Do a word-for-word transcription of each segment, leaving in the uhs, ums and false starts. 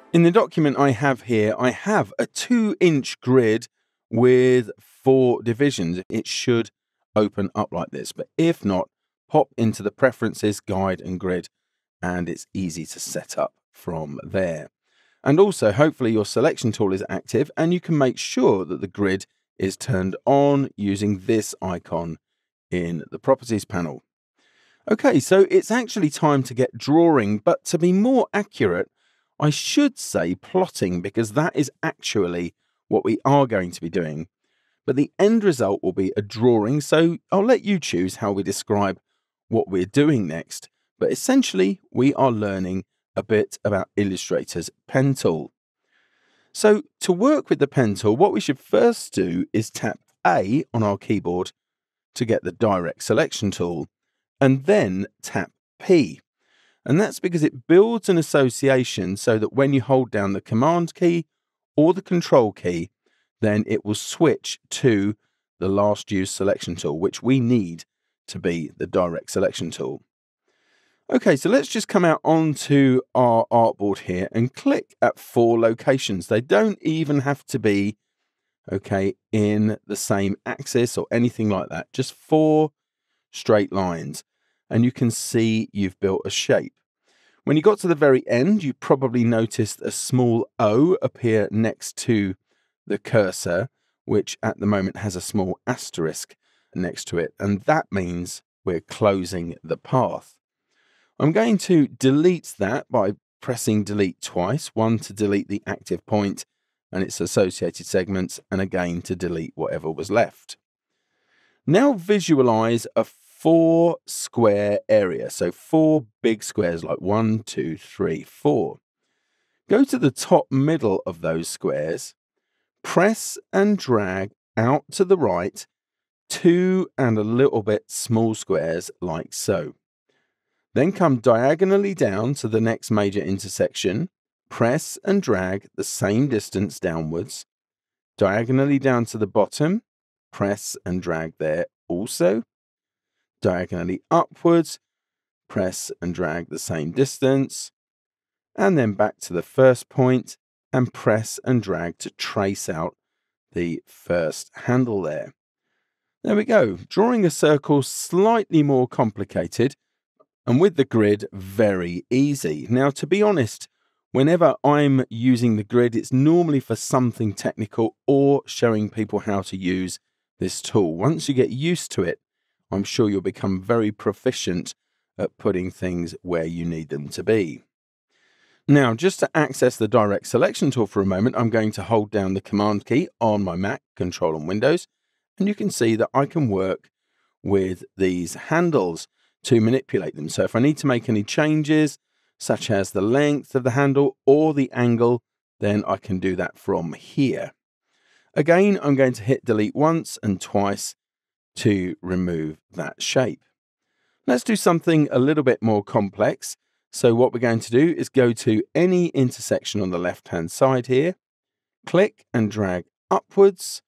In the document I have here, I have a two inch grid with four divisions. It should open up like this, but if not, pop into the Preferences, Guide and Grid, and it's easy to set up from there. And also, hopefully your selection tool is active and you can make sure that the grid is turned on using this icon in the Properties panel. Okay, so it's actually time to get drawing, but to be more accurate, I should say plotting, because that is actually what we are going to be doing. But the end result will be a drawing, so I'll let you choose how we describe what we're doing next. But essentially, we are learning a bit about Illustrator's pen tool. So to work with the pen tool, what we should first do is tap A on our keyboard to get the direct selection tool, and then tap P. And that's because it builds an association so that when you hold down the Command key or the Control key, then it will switch to the last used selection tool, which we need to be the direct selection tool. Okay, so let's just come out onto our artboard here and click at four locations. They don't even have to be, okay, in the same axis or anything like that. Just four straight lines. And you can see you've built a shape. When you got to the very end, you probably noticed a small O appear next to the cursor, which at the moment has a small asterisk next to it. And that means we're closing the path. I'm going to delete that by pressing delete twice, one to delete the active point and its associated segments, and again to delete whatever was left. Now visualize a four square area, so four big squares like one, two, three, four. Go to the top middle of those squares, press and drag out to the right two and a little bit small squares like so. Then come diagonally down to the next major intersection, press and drag the same distance downwards, diagonally down to the bottom, press and drag there also, diagonally upwards, press and drag the same distance, and then back to the first point and press and drag to trace out the first handle there. There we go. Drawing a circle slightly more complicated, and with the grid, very easy. Now, to be honest, whenever I'm using the grid, it's normally for something technical or showing people how to use this tool. Once you get used to it, I'm sure you'll become very proficient at putting things where you need them to be. Now, just to access the direct selection tool for a moment, I'm going to hold down the Command key on my Mac, Control and Windows, and you can see that I can work with these handles to manipulate them. So if I need to make any changes, such as the length of the handle or the angle, then I can do that from here. Again, I'm going to hit delete once and twice to remove that shape. Let's do something a little bit more complex. So what we're going to do is go to any intersection on the left-hand side here, click and drag upwards.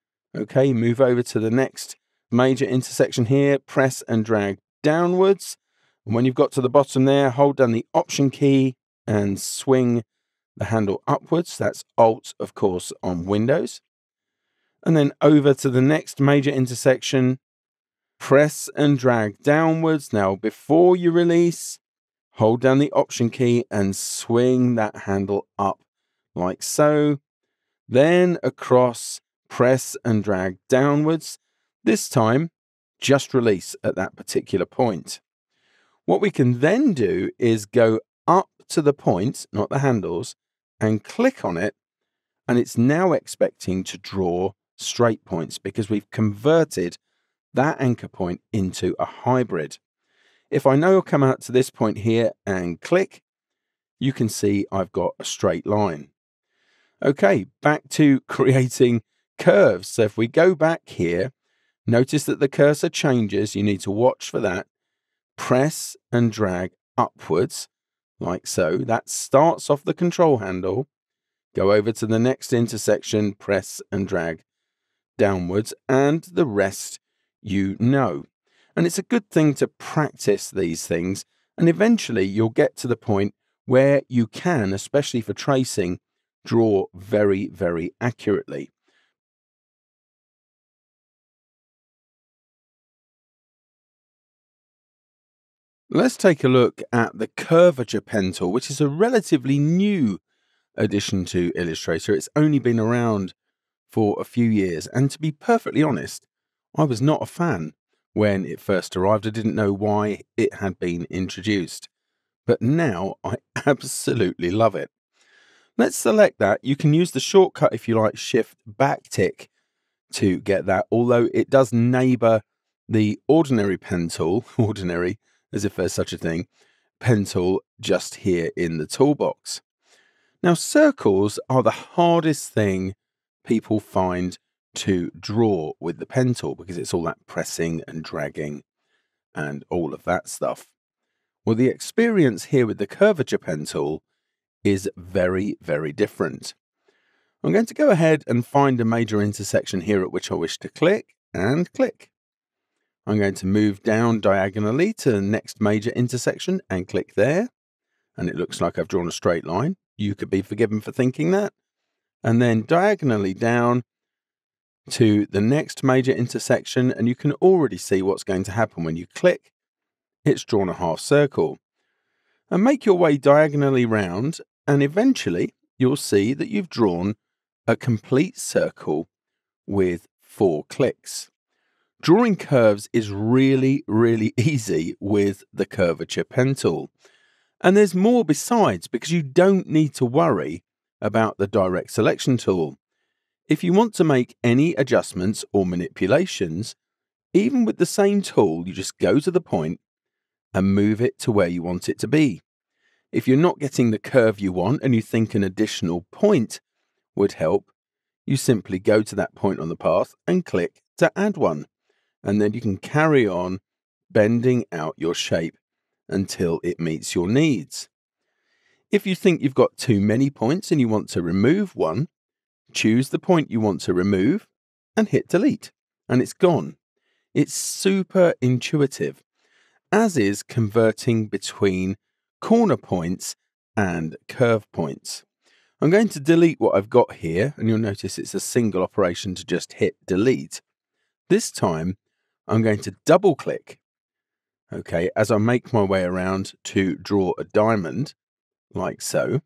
Okay, move over to the next major intersection here, press and drag downwards. And when you've got to the bottom there, hold down the Option key and swing the handle upwards. That's Alt, of course, on Windows. And then over to the next major intersection, press and drag downwards. Now, before you release, hold down the Option key and swing that handle up like so. Then across, press and drag downwards. This time, just release at that particular point. What we can then do is go up to the point, not the handles, and click on it, and it's now expecting to draw straight points because we've converted that anchor point into a hybrid. If I now come out to this point here and click, you can see I've got a straight line. Okay, back to creating curves. So if we go back here, notice that the cursor changes. You need to watch for that. Press and drag upwards like so. That starts off the control handle. Go over to the next intersection, press and drag downwards, and the rest you know. And it's a good thing to practice these things, and eventually you'll get to the point where you can, especially for tracing, draw very, very accurately. Let's take a look at the Curvature Pen Tool, which is a relatively new addition to Illustrator. It's only been around for a few years, and to be perfectly honest, I was not a fan when it first arrived. I didn't know why it had been introduced, but now I absolutely love it. Let's select that. You can use the shortcut if you like, Shift Backtick, to get that, although it does neighbour the ordinary pen tool, ordinary as if there's such a thing, pen tool just here in the toolbox. Now, circles are the hardest thing people find to draw with the pen tool because it's all that pressing and dragging and all of that stuff. Well, the experience here with the Curvature Pen Tool is very, very different. I'm going to go ahead and find a major intersection here at which I wish to click, and click. I'm going to move down diagonally to the next major intersection and click there. And it looks like I've drawn a straight line. You could be forgiven for thinking that. And then diagonally down to the next major intersection, and you can already see what's going to happen when you click. It's drawn a half circle. And make your way diagonally round, and eventually you'll see that you've drawn a complete circle with four clicks. Drawing curves is really, really easy with the Curvature Pen Tool. And there's more besides, because you don't need to worry about the direct selection tool. If you want to make any adjustments or manipulations, even with the same tool, you just go to the point and move it to where you want it to be. If you're not getting the curve you want and you think an additional point would help, you simply go to that point on the path and click to add one. And then you can carry on bending out your shape until it meets your needs. If you think you've got too many points and you want to remove one, choose the point you want to remove and hit delete, and it's gone. It's super intuitive, as is converting between corner points and curve points. I'm going to delete what I've got here, and you'll notice it's a single operation to just hit delete. This time, I'm going to double click, okay, as I make my way around to draw a diamond, like so.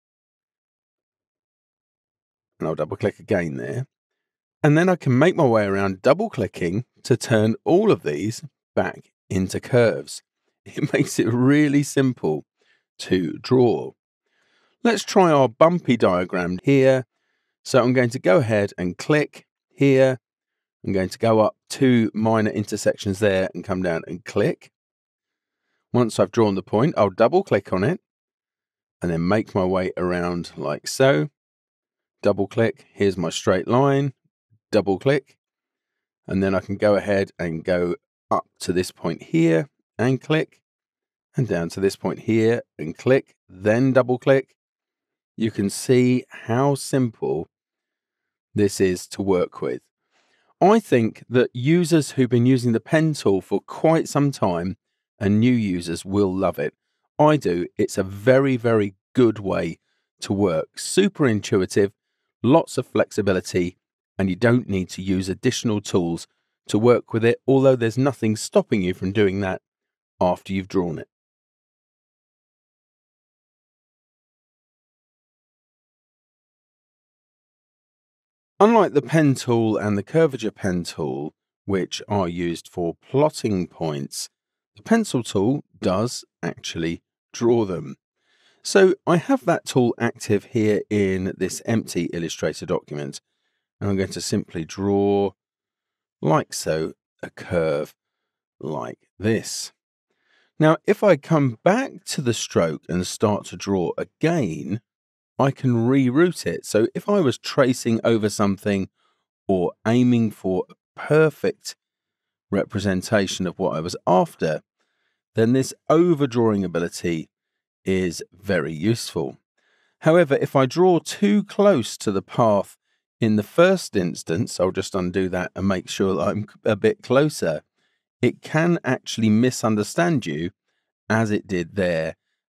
And I'll double click again there. And then I can make my way around double clicking to turn all of these back into curves. It makes it really simple to draw. Let's try our bumpy diagram here. So I'm going to go ahead and click here. I'm going to go up two minor intersections there and come down and click. Once I've drawn the point, I'll double click on it and then make my way around like so. Double click, here's my straight line, double click, and then I can go ahead and go up to this point here and click, and down to this point here and click, then double click. You can see how simple this is to work with. I think that users who've been using the pen tool for quite some time and new users will love it. I do. It's a very, very good way to work. Super intuitive, lots of flexibility, and you don't need to use additional tools to work with it, although there's nothing stopping you from doing that after you've drawn it. Unlike the pen tool and the curvature pen tool, which are used for plotting points, the pencil tool does actually draw them. So I have that tool active here in this empty Illustrator document, and I'm going to simply draw, like so, a curve like this. Now, if I come back to the stroke and start to draw again, I can reroute it. So if I was tracing over something or aiming for a perfect representation of what I was after, then this overdrawing ability is very useful. However, if I draw too close to the path in the first instance, I'll just undo that and make sure that I'm a bit closer, it can actually misunderstand you as it did there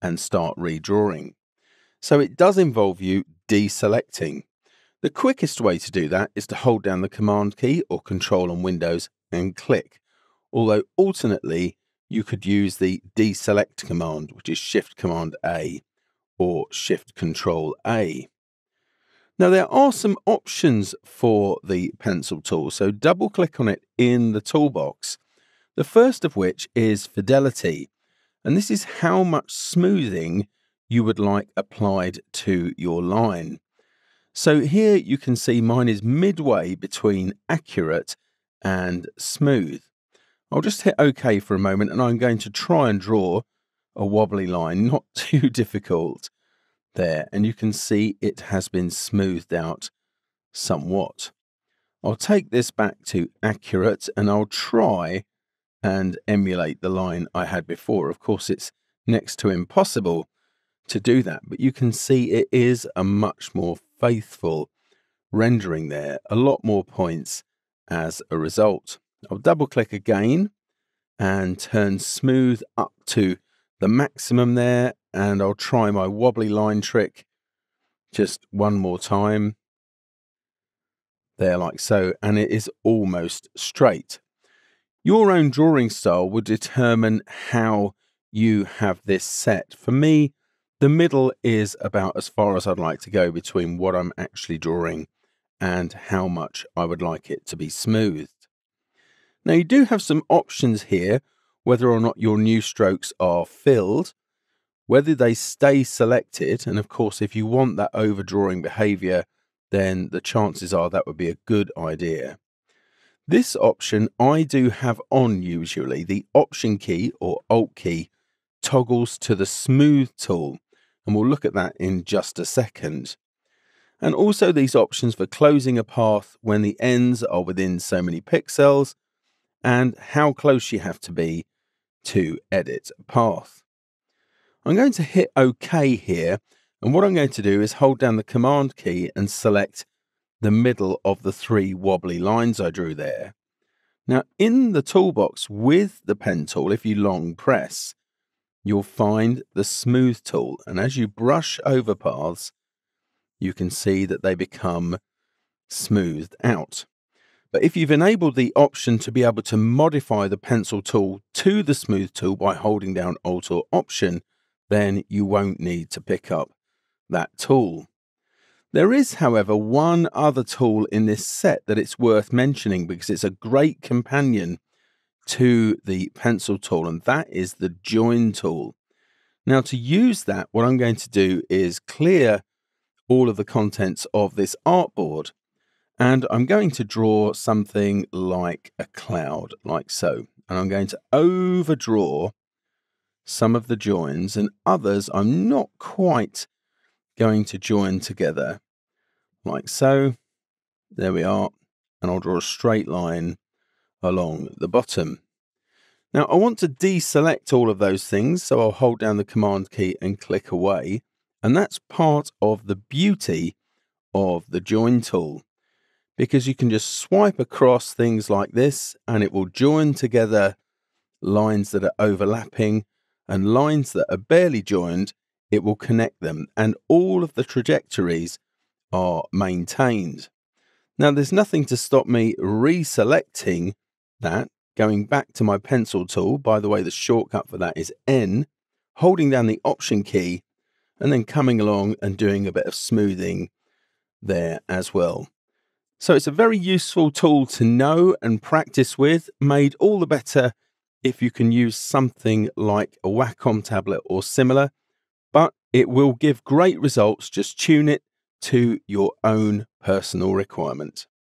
and start redrawing. So it does involve you deselecting. The quickest way to do that is to hold down the Command key or Control on Windows and click, although alternately you could use the deselect command, which is Shift Command A or Shift Control A. Now there are some options for the pencil tool, so double click on it in the toolbox. The first of which is fidelity, and this is how much smoothing you would like applied to your line. So here you can see mine is midway between accurate and smooth. I'll just hit OK for a moment and I'm going to try and draw a wobbly line, not too difficult there, and you can see it has been smoothed out somewhat. I'll take this back to accurate and I'll try and emulate the line I had before. Of course, it's next to impossible to do that, but you can see it is a much more faithful rendering there, a lot more points as a result. I'll double click again and turn smooth up to the maximum there, and I'll try my wobbly line trick just one more time there, like so, and it is almost straight. Your own drawing style will determine how you have this set. For me, the middle is about as far as I'd like to go between what I'm actually drawing and how much I would like it to be smoothed. Now you do have some options here, whether or not your new strokes are filled, whether they stay selected, and of course if you want that overdrawing behavior, then the chances are that would be a good idea. This option I do have on usually. The Option key or Alt key toggles to the Smooth tool, and we'll look at that in just a second. And also these options for closing a path when the ends are within so many pixels, and how close you have to be to edit a path. I'm going to hit OK here, and what I'm going to do is hold down the Command key and select the middle of the three wobbly lines I drew there. Now in the toolbox with the pen tool, if you long press, you'll find the Smooth tool, and as you brush over paths, you can see that they become smoothed out. But if you've enabled the option to be able to modify the pencil tool to the Smooth tool by holding down Alt or Option, then you won't need to pick up that tool. There is, however, one other tool in this set that it's worth mentioning because it's a great companion to the pencil tool, and that is the Join tool. Now to use that, what I'm going to do is clear all of the contents of this artboard, and I'm going to draw something like a cloud, like so. And I'm going to overdraw some of the joins, and others I'm not quite going to join together, like so. There we are. And I'll draw a straight line along the bottom. Now I want to deselect all of those things, so I'll hold down the Command key and click away. And that's part of the beauty of the Join tool, because you can just swipe across things like this and it will join together lines that are overlapping, and lines that are barely joined, it will connect them, and all of the trajectories are maintained. Now there's nothing to stop me reselecting that, going back to my pencil tool. By the way, the shortcut for that is N, holding down the Option key, and then coming along and doing a bit of smoothing there as well. So it's a very useful tool to know and practice with, made all the better if you can use something like a Wacom tablet or similar, but it will give great results. Just tune it to your own personal requirement.